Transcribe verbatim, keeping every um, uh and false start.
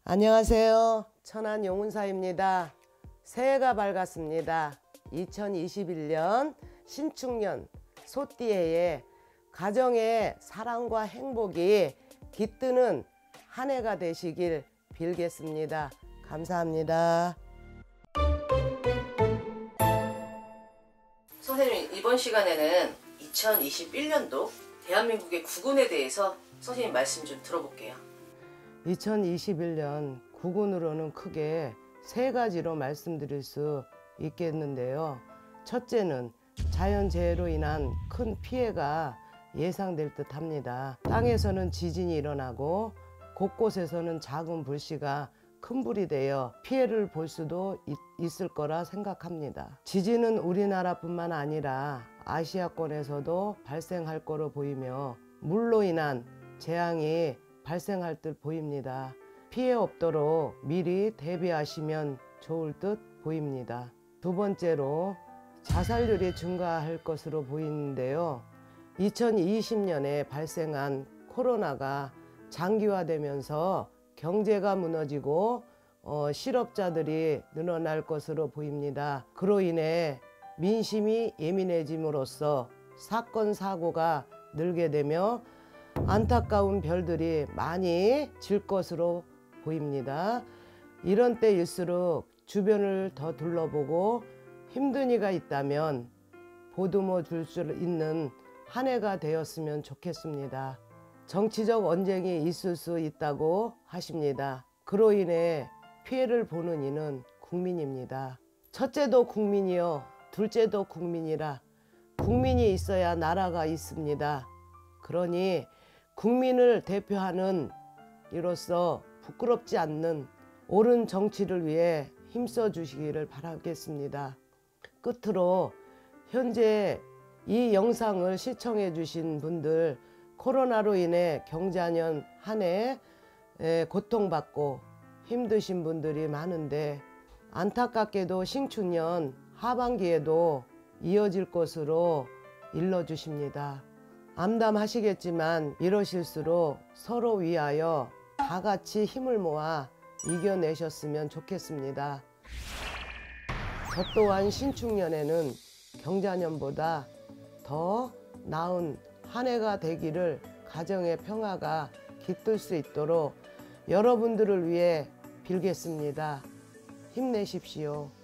안녕하세요. 천안 용운사입니다. 새해가 밝았습니다. 이천이십일 년 신축년 소띠해에 가정의 사랑과 행복이 깃드는 한 해가 되시길 빌겠습니다. 감사합니다. 선생님, 이번 시간에는 이천이십일 년도 대한민국의 국운에 대해서 선생님 말씀 좀 들어볼게요. 이천이십일 년 국운으로는 크게 세 가지로 말씀드릴 수 있겠는데요. 첫째는 자연재해로 인한 큰 피해가 예상될 듯 합니다. 땅에서는 지진이 일어나고 곳곳에서는 작은 불씨가 큰 불이 되어 피해를 볼 수도 있, 있을 거라 생각합니다. 지진은 우리나라뿐만 아니라 아시아권에서도 발생할 거로 보이며 물로 인한 재앙이 발생할 듯 보입니다. 피해 없도록 미리 대비하시면 좋을 듯 보입니다. 두 번째로 자살률이 증가할 것으로 보이는데요. 이천이십 년에 발생한 코로나가 장기화되면서 경제가 무너지고 어, 실업자들이 늘어날 것으로 보입니다. 그로 인해 민심이 예민해짐으로써 사건 사고가 늘게 되며 안타까운 별들이 많이 질 것으로 보입니다. 이런 때일수록 주변을 더 둘러보고 힘든 이가 있다면 보듬어 줄 수 있는 한 해가 되었으면 좋겠습니다. 정치적 언쟁이 있을 수 있다고 하십니다. 그로 인해 피해를 보는 이는 국민입니다. 첫째도 국민이요, 둘째도 국민이라 국민이 있어야 나라가 있습니다. 그러니 국민을 대표하는 이로서 부끄럽지 않는 옳은 정치를 위해 힘써 주시기를 바라겠습니다. 끝으로 현재 이 영상을 시청해 주신 분들, 코로나로 인해 경자년 한 해 고통받고 힘드신 분들이 많은데 안타깝게도 신축년 하반기에도 이어질 것으로 일러주십니다. 암담하시겠지만 이러실수록 서로 위하여 다 같이 힘을 모아 이겨내셨으면 좋겠습니다. 저 또한 신축년에는 경자년보다 더 나은 한 해가 되기를, 가정의 평화가 깃들 수 있도록 여러분들을 위해 빌겠습니다. 힘내십시오.